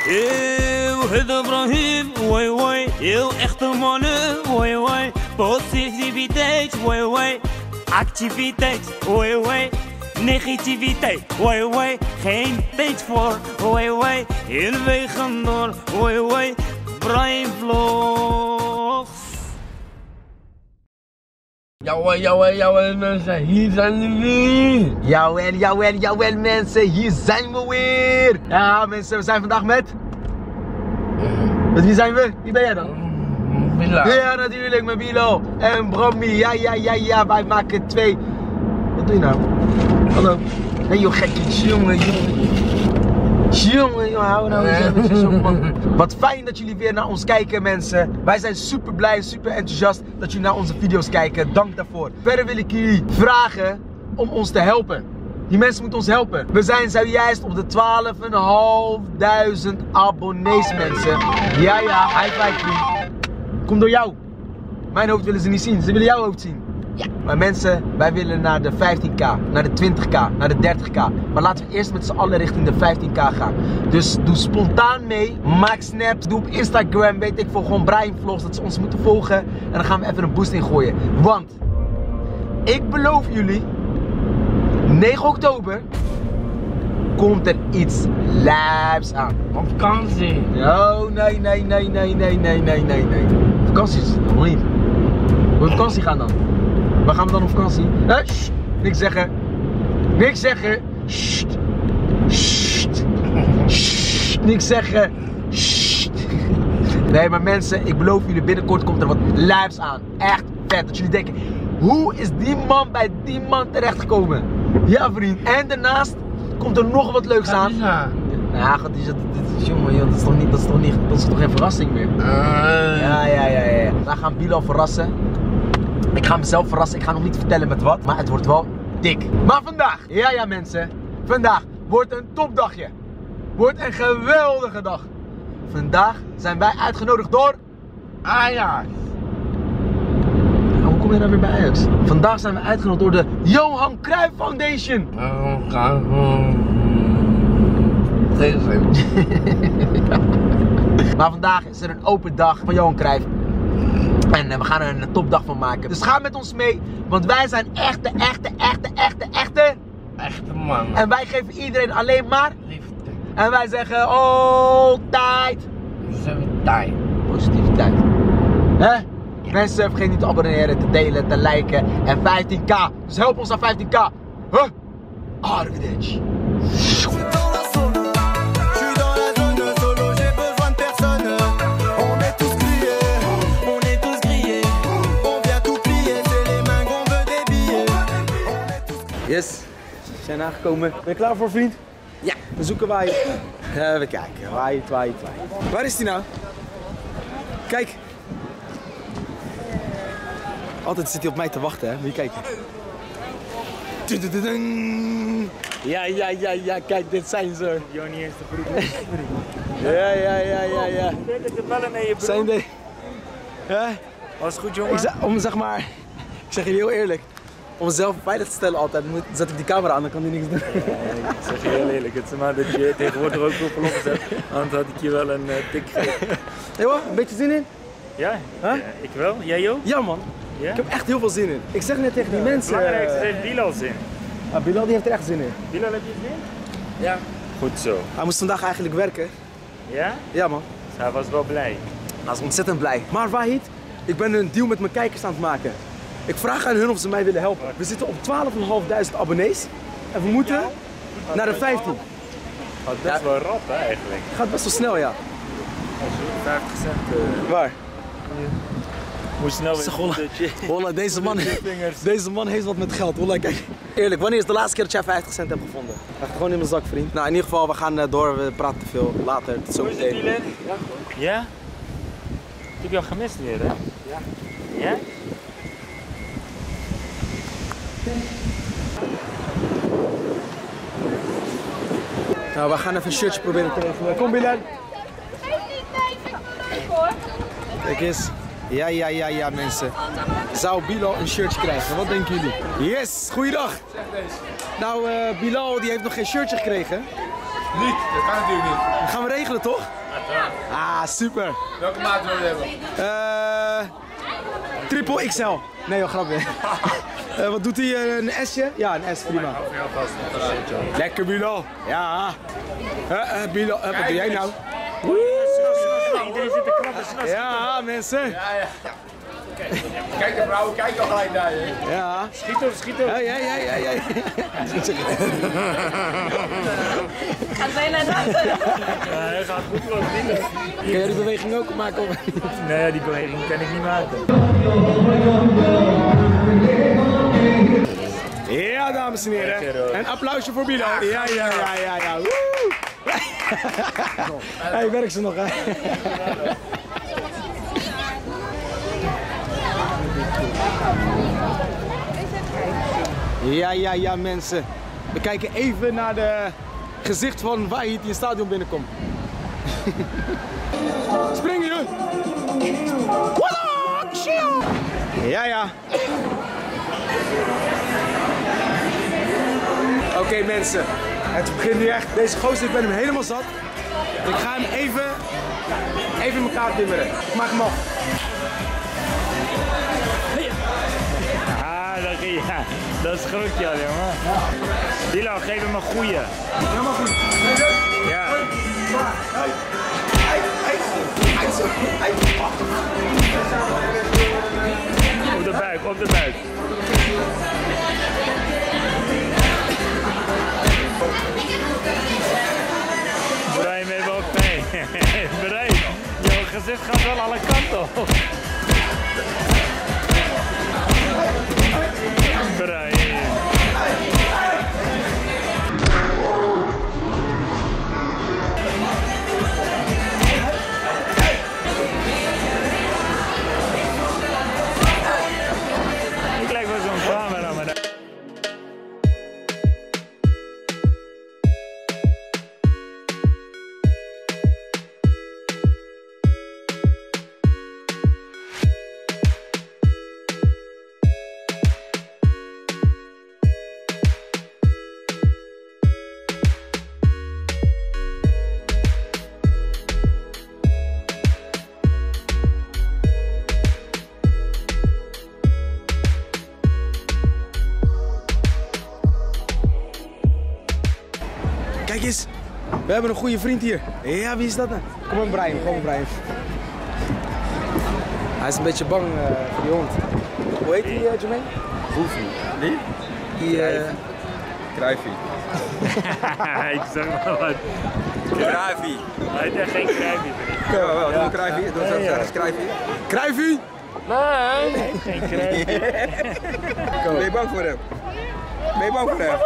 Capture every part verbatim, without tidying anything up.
Eeuw, het Ibrahim, woi woi. Heel echte mannen, woi woi. Positiviteit, woi woi. Activiteit, woi woi. Negativiteit, woi woi. Geen tijd voor, woi woi. Heel wegen door, woi woi. Brian Vlogs. Jawel, jawel, jawel mensen, hier zijn we weer. Jawel, jawel, jawel mensen, hier zijn we weer. Ja mensen, we zijn vandaag met... Met wie zijn we? Wie ben jij dan? Bilo. Ja natuurlijk, met Bilo en Brommy. Ja, ja, ja, ja, wij maken twee... Wat doe je nou? Hallo. Nee joh, gekkies, jongen, jongen. Jongen, jongen, hou nou eens eventjes op man. Wat fijn dat jullie weer naar ons kijken mensen. Wij zijn super blij, super enthousiast dat jullie naar onze video's kijken. Dank daarvoor. Verder wil ik jullie vragen om ons te helpen. Die mensen moeten ons helpen. We zijn zojuist op de twaalf vijftijdduizend abonnees mensen. Ja ja, high five vriend. Komt door jou. Mijn hoofd willen ze niet zien, ze willen jouw hoofd zien. Ja. Maar mensen, wij willen naar de vijftien k, naar de twintig k, naar de dertig k. Maar laten we eerst met z'n allen richting de vijftien k gaan. Dus doe spontaan mee, maak snaps, doe op Instagram, weet ik veel, gewoon Brian Vlogs, dat ze ons moeten volgen. En dan gaan we even een boost ingooien. Want, ik beloof jullie, negen oktober komt er iets lijps aan. Vakantie. Oh, nee, nee, nee, nee, nee, nee, nee, nee, nee. Vakantie is nog niet. Wil je op vakantie gaan dan? Waar gaan we dan op vakantie? Eh, sst, niks zeggen. Niks zeggen. Sst. Sst. Sst. Niks zeggen. Sst. Nee, maar mensen, ik beloof jullie, binnenkort komt er wat lijps aan. Echt vet. Dat jullie denken, hoe is die man bij die man terechtgekomen? Ja, vriend. En daarnaast komt er nog wat leuks aan. Ja, god, dit is jongen, joh, dat is toch niet, dat is toch niet, dat is toch geen verrassing meer? Uh. Ja, ja, ja, ja. Wij gaan Bilo verrassen. Ik ga mezelf verrassen, ik ga nog niet vertellen met wat, maar het wordt wel dik. Maar vandaag, ja ja mensen, vandaag wordt een topdagje. Wordt een geweldige dag. Vandaag zijn wij uitgenodigd door Ajax. Hoe kom je nou weer bij Ajax? Vandaag zijn we uitgenodigd door de Johan Cruijff Foundation. Oh, Deze. Maar vandaag is er een open dag van Johan Cruijff. En uh, we gaan er een topdag van maken. Dus ga met ons mee, want wij zijn echte, echte, echte, echte, echte... Echte man. En wij geven iedereen alleen maar... Liefde. En wij zeggen altijd... Positiviteit. Positiviteit. Hè? Ja. Mensen, vergeet niet te abonneren, te delen, te liken. En vijftien k. Dus help ons aan vijftien k. Huh? Arrivederci. Yes, we zijn aangekomen. Ben je klaar voor, vriend? Ja. Dan zoeken wij. Even kijken. Waai, waai, waai. Waar is die nou? Kijk. Altijd zit hij op mij te wachten, hè? Moet je kijken. Ja, ja, ja, ja. Kijk, dit zijn ze. Johnny is de broer. Ja, ja, ja, ja, ja. Ik heb bellen naar je broer. Zijn de... Ja? Was goed, jongen? Ik zeg, om zeg maar... Ik zeg je heel eerlijk. Om mezelf veilig te stellen altijd, moet, zet ik die camera aan, dan kan hij niks doen. Ja, ik zeg je heel eerlijk, het is maar dat je tegenwoordig ook op opgezet, anders had ik je wel een uh, tik gegeven. Hé hoor, een beetje zin in? Ja, huh? ja, ik wel. Jij ook? Ja man, ja? Ik heb echt heel veel zin in. Ik zeg net tegen die ja, mensen... Het belangrijkste heeft Bilal zin. Ah, Bilal die heeft er echt zin in. Bilal, heb je zin? Ja. Goed zo. Hij moest vandaag eigenlijk werken. Ja? Ja man. Dus hij was wel blij. Hij is ontzettend blij. Maar Wahid, ik ben een deal met mijn kijkers aan het maken. Ik vraag aan hun of ze mij willen helpen. We zitten op twaalf vijftijdduizend abonnees. En we moeten ja. naar de vijftien. Oh, dat is ja. wel rap hè, eigenlijk. Het gaat best wel snel, ja. Als je vijftig cent... Uh... Waar? Moet snel weer. Holla, Holla, deze, man, deze man heeft wat met geld. Holla, kijk. Eerlijk, wanneer is de laatste keer dat jij vijftig cent hebt gevonden? Echt gewoon in mijn zak, vriend. Nou, in ieder geval, we gaan door. We praten te veel. Later. Tot zo meteen. Ja, goed. Ja? Ik heb jou gemist weer, hè? Ja. Ja? Nou, we gaan even een shirtje proberen te regelen. Kom, Bilal. Kijk eens. Ja, ja, ja, ja, mensen. Zou Bilal een shirtje krijgen? Wat denken jullie? Yes, goeiedag. Nou, uh, Bilal die heeft nog geen shirtje gekregen. Niet, dat kan natuurlijk niet. Dat gaan we regelen, toch? Ah, super. Welke maat wil je hebben? Eh... Triple X L. Nee joh, grapje. Uh, wat doet hij? Uh, een S'je? Ja, een S, prima. Lekker Bilal. Ja. Uh, uh, Bilal, uh, wat doe jij nou? Iedereen zit te klappen, snas. Ja, mensen. Ja, ja. Kijk, kijk de vrouwen, kijk al gelijk naar je. Ja. Schiet op, schiet op. Ja, ja, ja, ja, ja. Gaat bijna dansen. Ja, hij gaat goed voor het Kun jij die beweging ook maken? Of? Nee, die beweging kan ik niet maken. Ja, dames en heren. Een applausje voor Bilal. Ja, ja, ja, ja, ja. Woe! Hey, werkt ze nog, hè? Ja, ja, ja, mensen. We kijken even naar de gezicht van Wahid die in het stadion binnenkomt. Springen, joh! Ja, ja. Oké, okay, mensen. Het begint nu echt. Deze gozer, ik ben hem helemaal zat. Ik ga hem even, even in elkaar timmeren. Ik maak hem af. Ah, dat, ja, dat is goed, ja, jongen. Bilal, geef hem een goeie. Helemaal goed. Ja. Op de buik, op de buik. Brian, met wel pijn. Brian, jouw gezicht gaat wel alle kanten op. Brian. Ik lijk wel zo'n camera, maar... Kijk eens, we hebben een goede vriend hier. Ja, wie is dat nou? Kom maar Brian, kom maar Brian. Hij is een beetje bang uh, voor die hond. Hoe heet die, uh, Jermaine? Hoefie. Wie? Die, uh... Kruifie. Ik zeg maar wat. Kruifie. Hij heeft echt geen kruifie. Ja, wel. Doe een kruifie. Doe een ja. Kruifie. Kruifie? Nee, geen kruifie. Ben je bang voor hem? Ben je bang voor hem?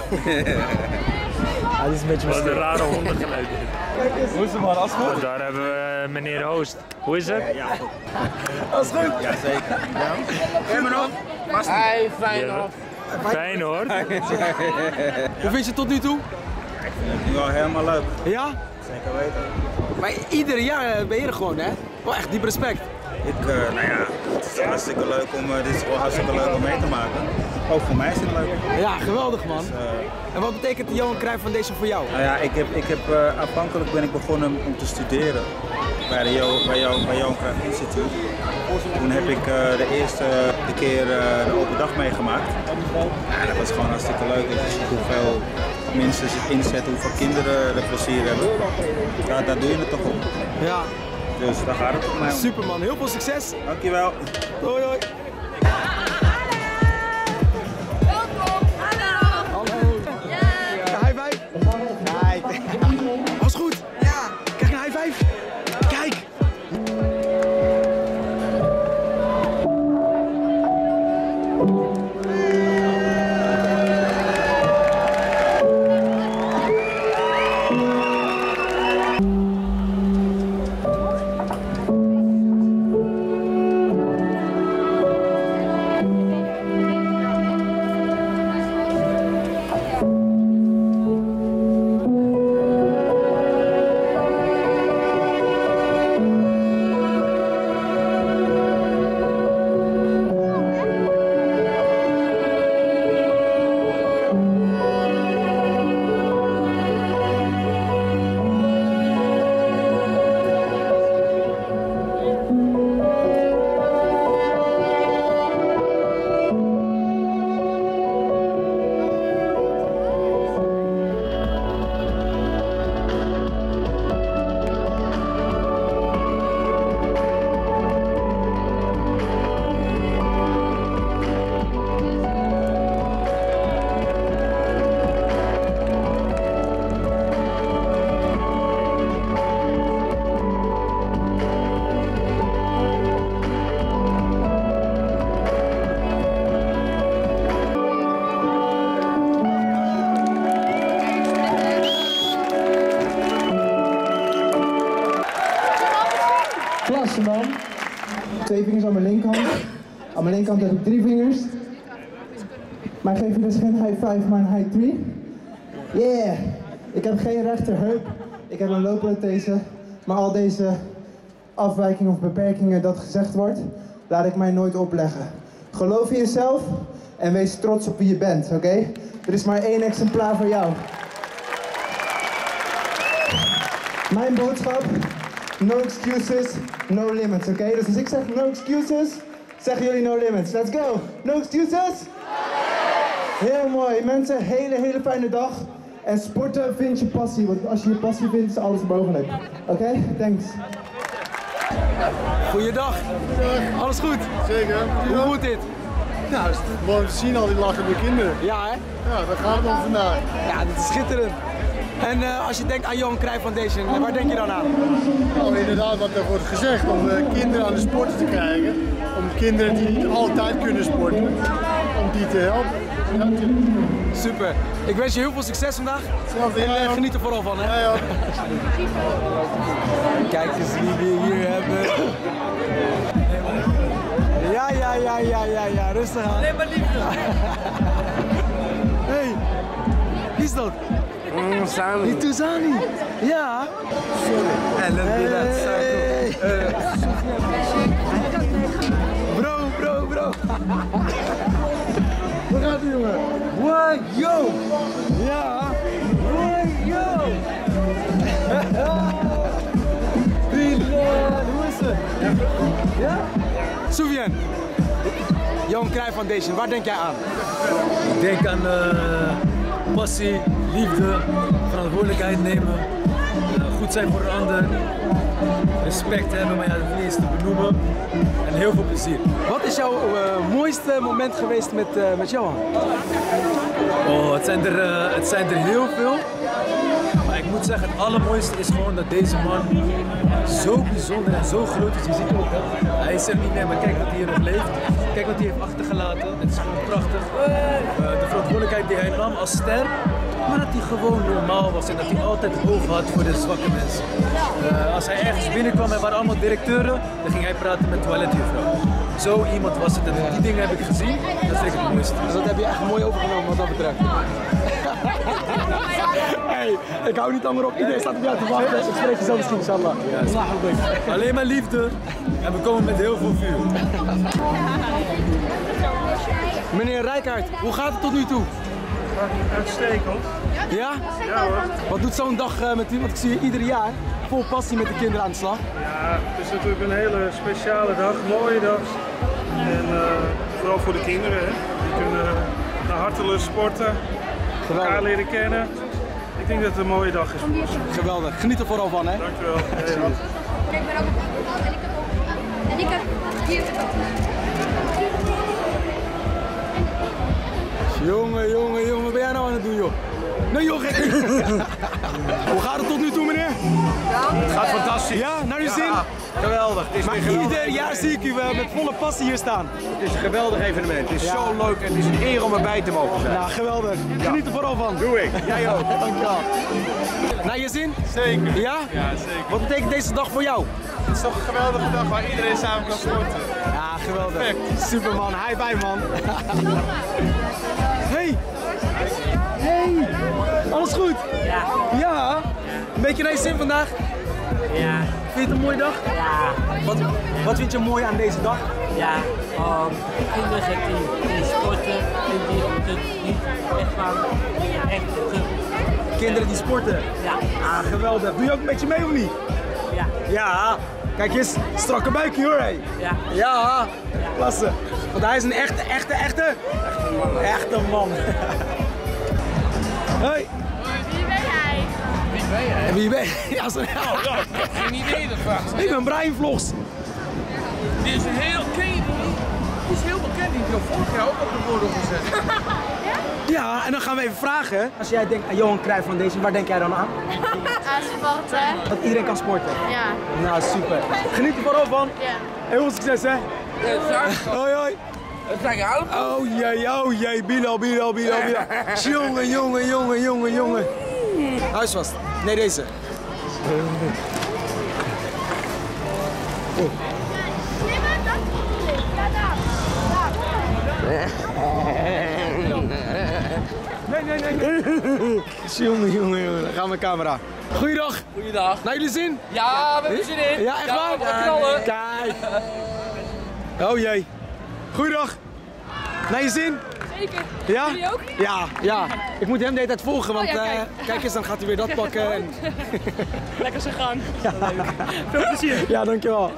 Ah, dit is een beetje Wat een rare hondengeluid. Hoe is het man? Alles goed? Oh, daar hebben we uh, meneer Hoost. Hoe is het? Ja, goed. Alles goed? Ja, zeker. Ja? Ken me nog? Vast niet. Hey, fijn Ja. hoor. Fijn hoor. Hoe vind je het tot nu toe? Ik vind het wel helemaal leuk. Ja? Zeker weten. Maar ieder jaar ben je er gewoon, hè? Wel echt diep respect. Ik, uh, nou ja, het is hartstikke leuk om, uh, dit is gewoon hartstikke leuk om mee te maken. Ook voor mij is het leuk. Ja, geweldig man. Dus, uh, En wat betekent de Johan Cruijff Foundation voor jou? nou ja, ik heb, ik heb uh, aanvankelijk ben ik begonnen om te studeren bij de Jo- bij Jo- bij Johan Cruijff Instituut. Toen heb ik uh, de eerste de keer uh, de open dag meegemaakt. Ja, dat was gewoon hartstikke leuk. Je ziet hoeveel mensen zich inzetten, hoeveel kinderen er plezier hebben. Ja, daar doe je het toch op. Ja, Dus daar gaat het voor mij om. super man. Heel veel succes. Dankjewel. Hoi hoi. Welkom. Hallo. Hallo. Ja, high five. Kijk. Was goed? Ja. Kijk een high five. Kijk. Aan mijn linkerkant heb ik drie vingers. Maar ik geef je dus geen high five, maar een high three. Yeah! Ik heb geen rechterheup. Ik heb een loopprothese. Maar al deze afwijkingen of beperkingen dat gezegd wordt, laat ik mij nooit opleggen. Geloof in jezelf en wees trots op wie je bent, oké? Okay? Er is maar één exemplaar voor jou. Mijn boodschap, no excuses, no limits, oké? Okay? Dus als ik zeg no excuses, zeggen jullie no limits. Let's go! No excuses? Heel mooi. Mensen, hele, hele fijne dag. En sporten vind je passie, want als je je passie vindt, is alles mogelijk. Oké? Okay? Thanks. Goeiedag. Alles goed? Zeker. Hoe moet dit? Nou, het is mooi om te zien, al die lachende kinderen. Ja, hè? Ja, daar gaat het om vandaag. Ja, dit is schitterend. En uh, als je denkt aan Johan Cruijff Foundation, waar denk je dan aan? Nou, inderdaad, wat er wordt gezegd, om uh, kinderen aan de sporten te krijgen. Om kinderen die niet altijd kunnen sporten, om die te helpen. Ja, super. Ik wens je heel veel succes vandaag. Hetzelfde, en uh, ja, geniet er vooral van, hè? Ja, ja. Kijk eens wie we hier hebben. Ja, ja, ja, ja, ja, ja. Rustig aan. Alleen maar liefde. Hey, wie is dat? Mm, Sami. Die Touzani. Ja. Sorry. En let me that hey. Bro, bro, bro. Waar gaat die jongen? Wow, yo. Ja. Wow, yo. Vrienden, hoe is het? Ja? Soufiane. Johan Cruijff Foundation, waar denk jij aan? Ik denk aan uh, passie, liefde, verantwoordelijkheid nemen, uh, goed zijn voor een ander, respect hebben, maar ja, dat niet eens te benoemen en heel veel plezier. Wat is jouw uh, mooiste moment geweest met, uh, met Johan? Oh, het zijn, er, uh, het zijn er heel veel. Maar ik moet zeggen, het allermooiste is gewoon dat deze man zo bijzonder en zo groot is. Je ziet ook, hè? Hij is er niet meer, maar kijk wat hij hier nog leeft. Kijk wat hij heeft achtergelaten. Het is gewoon prachtig. Uh, de verantwoordelijkheid die hij nam als ster, maar dat hij gewoon normaal was en dat hij altijd oog had voor de zwakke mensen. Uh, als hij ergens binnenkwam en waren allemaal directeuren, dan ging hij praten met toiletjuffrouw. Zo iemand was het en die dingen heb ik gezien, dat vind ik het mooiste. Dus dat heb je echt mooi overgenomen wat dat betreft. Hey, ik hou niet langer op, iedereen staat op jou te wachten. Ik spreek je zo misschien, inshallah. Ja, alleen maar liefde en we komen met heel veel vuur. Meneer Rijkaard, hoe gaat het tot nu toe? Uitstekend. Ja? Ja hoor. Wat doet zo'n dag uh, met u? Want ik zie je ieder jaar vol passie met de kinderen aan de slag. Ja, het is natuurlijk een hele speciale dag, mooie dag. En uh, vooral voor de kinderen. Hè. Die kunnen naar hartelust sporten, Geweldig. elkaar leren kennen. Ik denk dat het een mooie dag is voor ons. Geweldig. Geniet er vooral van, hè? Dank u wel. Ik ben ook op en ik heb ook en ik heb hier Jongen, jongen, jongen, wat ben jij nou aan het doen, joh? Nee, joh, gek niet. Hoe gaat het tot nu toe, meneer? Het gaat fantastisch. Ja, naar uw zin? Ja, geweldig. Het is maar weer geweldig. ieder jaar zie ik u uh, met volle passie hier staan. Het is een geweldig evenement. Het is Ja. zo leuk en het is een eer om erbij te mogen zijn. Nou, geweldig. Geniet er vooral van. Doe ik. Jij ook. Dankjewel. Naar je zin? Zeker. Ja? Ja, zeker. Wat betekent deze dag voor jou? Het is toch een geweldige dag waar iedereen samen kan sporten. Ja, geweldig. Superman, hi bye man. Hey. Hey. Alles goed? Ja. Ja. Een beetje naar je zin vandaag? Ja. Vind je het een mooie dag? Ja. Wat, wat vind je mooi aan deze dag? Ja. Um, kinderen die, die sporten en die het niet echt van echt goed. Kinderen die sporten? Ja. Ah, geweldig. Doe je ook een beetje mee of niet? Ja. Ja. Kijk eens, strakke buikje hoor. Hey. Ja. Ja. Klasse. Want hij is een echte, echte, echte? Echte man. Hoi. Wie ben jij? Wie ben jij? Wie ben jij? Ja, zo... Oh, ja, ik heb geen idee ervan. Ik ben Brian Vlogs. Die is heel bekend. Die is heel bekend. Die heeft vorig jaar ook op de borden gezet. Ja, en dan gaan we even vragen. Als jij denkt aan Johan Cruijff Foundation, waar denk jij dan aan? Aan sporten. Dat iedereen kan sporten. Ja. Nou, super. Geniet er vooral van. Ja. Heel veel succes, hè? Hoi, hoi. Het zijn helpen. Oh jee, oh jee, Bilal, Bilal, Bilal, Bilal. Jongen, jongen, jongen, jongen, jongen. Huisvast. Nee, deze. Oh. Nee, maar dat is ja, daar. Nee, nee, nee. nee. Jongen, jongen, jongen. Dan gaan we camera. Goeiedag. Goeiedag. Naar jullie zin? Ja, we hebben zin in. Ja, echt waar? Ja, knallen. Kijk. Oh jee. Goeiedag. Naar je zin? Zeker. Ja? Jullie ook? Ja, ja. Ik moet hem de hele tijd volgen, want Oh, ja, uh, kijk. kijk eens, dan gaat hij weer dat pakken. En... Lekker zijn gang. Ja. Veel plezier. Ja, dankjewel.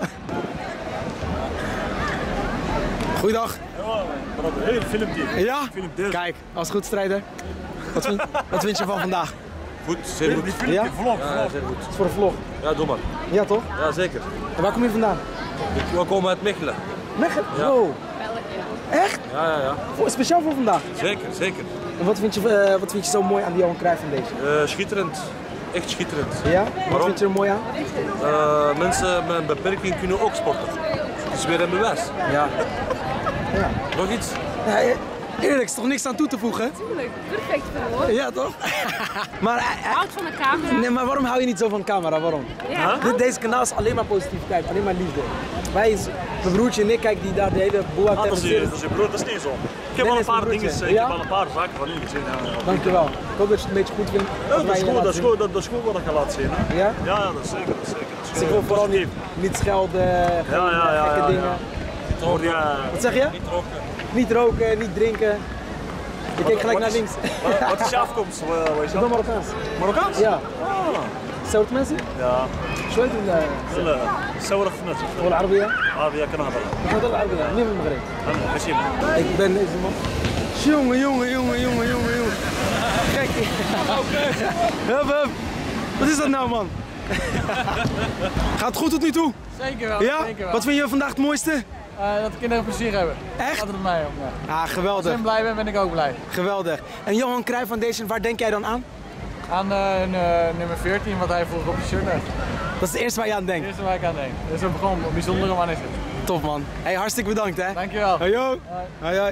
Goeiedag. Heel filmpje. Ja? Kijk, als goed strijder. Wat vind, wat vind je van vandaag? Goed, zeer goed. Ja? Vlog, ja, zeer goed. Het is voor de vlog. Ja, doe maar. Ja, toch? Ja, zeker. En waar kom je vandaan? We komen uit Mechelen. Mechelen? Ja. Wow. Echt? Ja, ja, ja. Voor, speciaal voor vandaag? Zeker, zeker. En wat vind je, uh, wat vind je zo mooi aan die Johan Cruijff Foundation? Uh, schitterend. Echt schitterend. Ja? Wat Waarom? vind je er mooi aan? Uh, mensen met een beperking kunnen ook sporten. Het is weer een bewijs. Ja. Ja. Nog iets? Ja, eerlijk, is toch niks aan toe te voegen? Tuurlijk, perfect voor hoor. Ja, toch? Maar, uh, Houd van de camera. nee, maar waarom hou je niet zo van camera? Waarom? Ja. Dit, deze kanaal is alleen maar positiviteit, alleen maar liefde. Wij, mijn broertje en ik, kijk die daar de hele boel aan Ah, dat, is, dat is je broer, dat is niet zo. Ik heb Nee, al een dat is paar mijn dingen, broertje. ik Ja? heb al een paar zaken van jullie gezien. Ja, ja. Dankjewel. Ik hoop dat je het een beetje goed vindt. Ja, wat dat, wij is hier goed, dat, laten is goed, dat, dat is goed wat ik ga laten zien. Hè? Ja? Ja, ja, dat is zeker. Dat is zeker. Dat is Dus ik wil vooral niet, niet schelden, geen Ja, ja, ja, gekke ja, ja. dingen. Niet roken. Ja. Wat zeg je? Niet roken. Niet roken, niet drinken. Ik kijk gelijk naar Wat is- links. Wat, wat is je afkomst? Wat wat is Ik ben dat? Marokkaans. Marokkaans? Ja. Ah. Zout mensen? Ja. شوية ولا لا صورة في النت. ولا عربية؟ عربية كنهضر. نهضر العربية، منين من المغرب؟ ماشي. Ik ben deze man. Jongen, jongen, jongen, jongen, jongen, jongen. Kijk. Hup, hup. Wat is dat nou, man? Gaat het goed tot nu toe? Zeker wel. Ja? Zeker wel. Wat vind je vandaag het mooiste? Uh, dat de kinderen plezier hebben. Echt? Dat het mij op. Ja. Ah, geweldig. Als ik blij ben, ben ik ook blij. Geweldig. En Johan Cruijff Foundation, waar denk jij dan aan? Aan uh, uh, nummer veertien, wat hij vroeger op je shirt heeft. Dat is het eerste waar je aan denkt? Het eerste waar ik aan denk. Dat is een, gewoon een bijzondere man is het. Top man. Hey, hartstikke bedankt hè. Dankjewel. Hoi ho. Hoi hoi.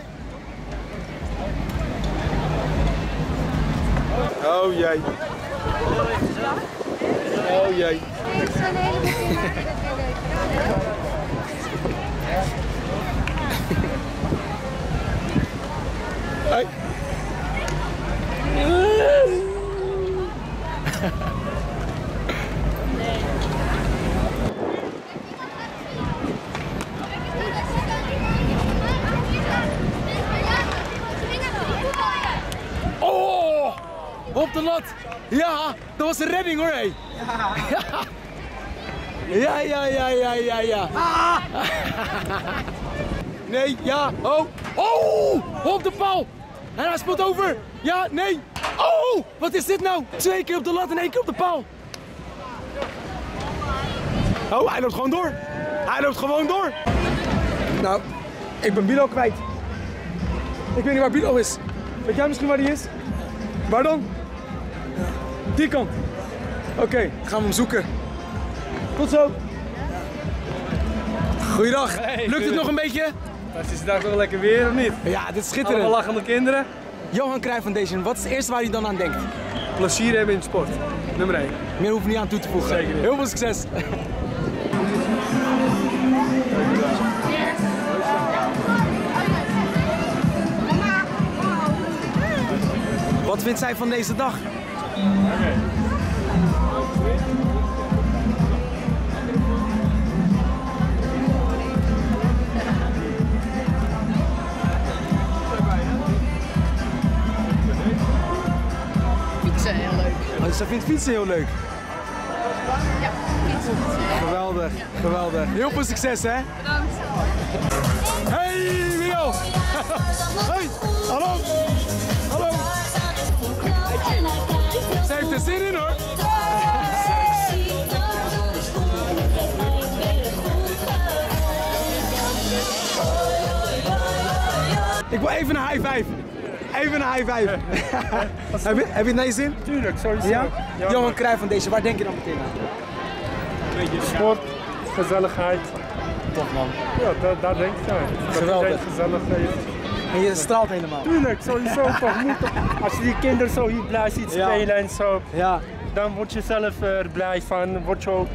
Oh jee. Oh jee. Het zijn een heleboel kinderen. Hey. Oh, op de lat. Ja, dat was een redding hoor. Hey. Ja, ja, ja, ja, ja, ja. Ah. Nee, ja, oh. Oh, op de paal. En hij speelt over. Ja, nee. Oh, wat is dit nou? Twee keer op de lat en één keer op de paal. Oh, hij loopt gewoon door. Hij loopt gewoon door. Nou, ik ben Bilo kwijt. Ik weet niet waar Bilo is. Weet jij misschien waar die is? Waar dan? Die kant. Oké, okay, dan gaan we hem zoeken. Tot zo. Goeiedag. Hey, Lukt het nog een beetje? Het is daar toch lekker weer of niet? Ja, dit is schitterend. Allemaal lachende kinderen. Johan Cruijff Foundation, wat is het eerste waar je dan aan denkt? Plezier hebben in sport. Nummer één. Meer hoef je niet aan toe te voegen. Zeker niet. Heel veel succes. Wat vindt zij van deze dag? Okay. Fietsen heel leuk. Oh, dus zij vindt fietsen heel leuk. Ja, fietsen. Geweldig, geweldig. Heel veel succes hè? Bedankt. Hey Miguel! Hey, hallo! Hallo! Ze heeft er zin in hoor! Ik wil even een high five. Even een high five. heb, je, heb je het naar je zin? Tuurlijk, sowieso. Ja? Ja, Johan man. Cruijff Foundation, waar denk je dan meteen aan? Beetje sport, gezelligheid. Top man. Ja, daar, daar denk ik aan. Dat Geweldig. iedereen gezellig heeft. En je straalt helemaal. Tuurlijk, sowieso toch. Moet toch. Als je die kinderen zo hier blij ziet Ja. spelen en zo, Ja. dan word je zelf er blij van. Word je ook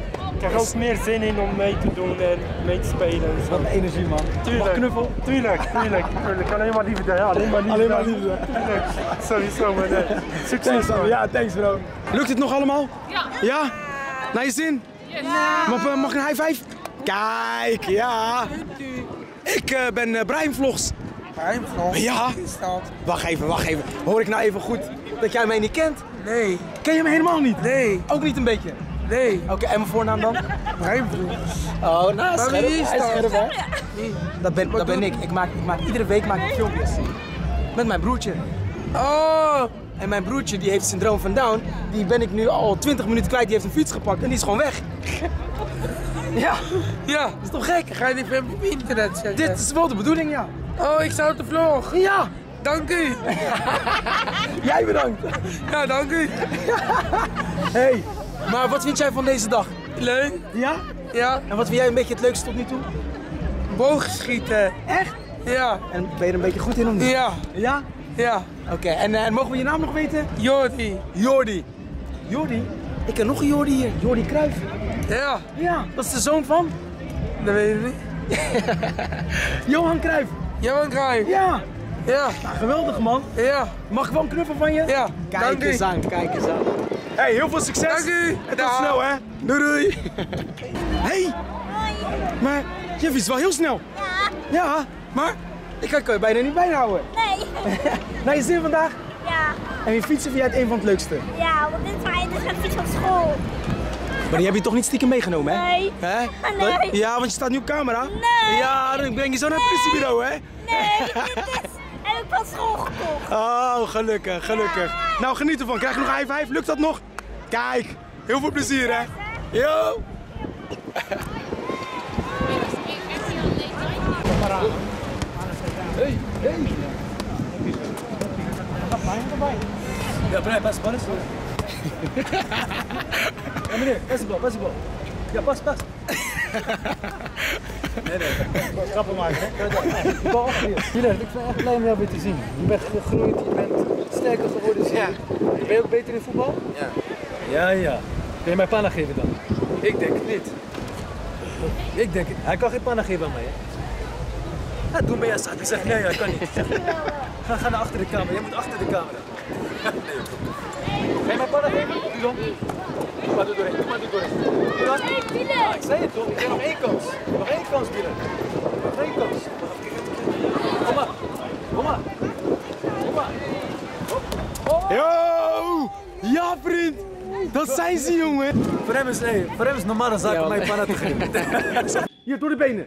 krijg ook meer zin in om mee te doen en mee te spelen. En zo. Wat een energie, man. Tuurlijk. Mag knuffel? Tuurlijk, tuurlijk, tuurlijk. Alleen maar liefde, ja. Alleen maar liefde. Alleen maar liefde. Tuurlijk. Sowieso, maar nee. Succes, man. Ja, thanks bro. Lukt het nog allemaal? Ja. Ja? Naar je zin? Ja. Mag, mag ik een high five? Kijk, ja. Ik uh, ben uh, Brian Vlogs. Brian Vlogs? Ja. Wacht even, wacht even. Hoor ik nou even goed dat jij mij niet kent? Nee. Ken je me helemaal niet? Nee. Ook niet een beetje? Nee. Oké, okay, en mijn voornaam dan? Brian Vlogs. Oh, nou, maar scherp. wie is Hij is dat? scherp, hè? Dat ben, dat ben ik. Ik maak, ik maak. Iedere week maak ik filmpjes. Met mijn broertje. Oh. En mijn broertje die heeft syndroom van Down. Die ben ik nu al twintig minuten kwijt. Die heeft een fiets gepakt en die is gewoon weg. Ja. Ja. Dat is toch gek? Ga je dit filmpje op internet zetten? Dit is wel de bedoeling, ja. Oh, ik sta op de vlog. Ja. Dank u. Jij bedankt. Ja, dank u. Hey, maar wat vind jij van deze dag? Leuk. Ja? Ja. En wat vind jij een beetje het leukste tot nu toe? Boogschieten. Echt? Ja. En ben je er een beetje goed in of niet? Ja. Ja? Ja. Oké, okay. en, uh, en mogen we je naam nog weten? Jordi. Jordi. Jordi? Ik ken nog een Jordi hier. Jordi Cruijff. Ja. Ja, dat is de zoon van? Dat weet ik niet. Johan Cruijff. Johan Cruijff. Ja. Ja. Nou, geweldig man. Ja. Mag ik wel een knuffel van je? Ja. Kijk Dank eens u. aan, kijk eens aan. Hey, heel veel succes. Dank u. En tot snel hè. Doei doei. Hey. Maar je fietst wel heel snel. Ja. Ja, maar ik kan je bijna niet bijhouden. Nee. Naar je zin vandaag? Ja. En je fietsen vind jij het een van het leukste? Ja, want dit is mijn dit gaat fiets van school. Maar die heb je toch niet stiekem meegenomen, hè? Nee. Hè? Nee. Ja, want je staat nu op camera. Nee. Ja, dan breng je zo naar het politiebureau, hè? Nee, dit is heb ik van school gekocht. Oh, gelukkig, gelukkig. Ja. Nou, geniet ervan. Krijg je nog een high five? Lukt dat nog? Kijk, heel veel plezier, hè? Yo! Hey, hey! Ja, Brian, pas, pas. Ja, meneer, pas de bal, pas de bal. Ja, pas, pas. Nee, nee. Grappen maken, hè? De bal achter je. Hillert, ik ben echt blij om jou weer te zien. Je bent gegroeid, je bent sterker geworden. Zie je. Ja. Ben je ook beter in voetbal? Ja. Ja, ja. Kun je mij panna geven dan? Ik denk het niet. Ik denk het. Hij kan geen panna geven aan mij, hè? Ja, doe mee als ik zeg nee, hij kan niet. Ga, ga naar achter de camera, jij moet achter de camera. Nee, ga je mij panna geven? Doe dan. Doe maar, doe doorheen, doe maar, doe doorheen. Doe dan. Ah, ik zei het toch, ik heb nog één kans. Nog één kans, Dylan. Nog één kans. Kom maar, kom maar. Kom maar. Yo! Ja, vriend! Dat zijn ze, jongen! Voor hem is, hey, voor hem is normale zaak om mij panna te geven. Hier, door de benen.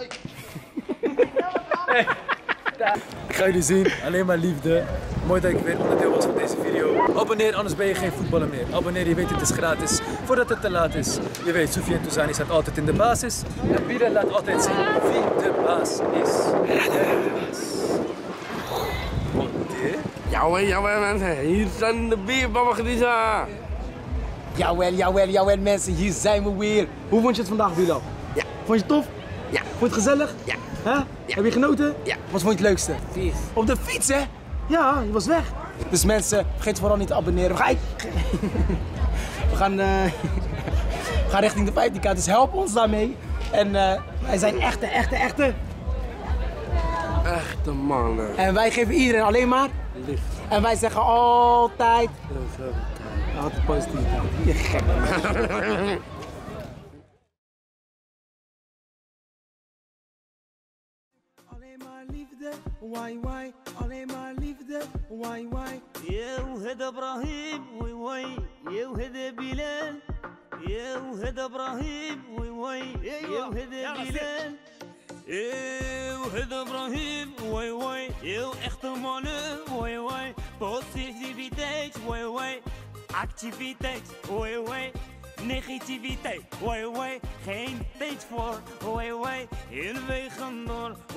Hey. Ik ga jullie zien, alleen maar liefde. Mooi dat ik weer onderdeel was van deze video. Abonneer, anders ben je geen voetballer meer. Abonneer, je weet het is gratis, voordat het te laat is. Je weet, Soufiane Touzani staat altijd in de basis. En Bilal laat altijd zien wie de baas is. Jawel, jawel mensen, hier zijn de bierbabagdiezen. Jawel, jawel, jawel mensen, hier zijn we weer. Hoe vond je het vandaag, Bilal? Ja. Vond je het tof? Ja. Vond je het gezellig? Ja. Huh? Ja. Heb je genoten? Ja. Wat vond je het leukste? Fiets. Op de fiets, hè? Ja, je was weg. Dus mensen, vergeet vooral niet te abonneren. We gaan, we gaan, uh... we gaan richting de vijftien k, dus help ons daarmee. En uh, wij zijn echte, echte, echte... Echte mannen. En wij geven iedereen alleen maar... Liefde. En wij zeggen altijd... Heel altijd positiviteit. Je gek. Alleen maar liefde, why why? Alleen maar liefde, why why? يا وهد ابراهيم وي وي يا وهد بلال يا وهد ابراهيم وي وي يا وهد بلال يا وهد ابراهيم وي وي يا احتمال وي وي positiviteit وي وي activiteit وي وي negativiteit, woi woi, geen tijd voor, woi woi, in wegen door,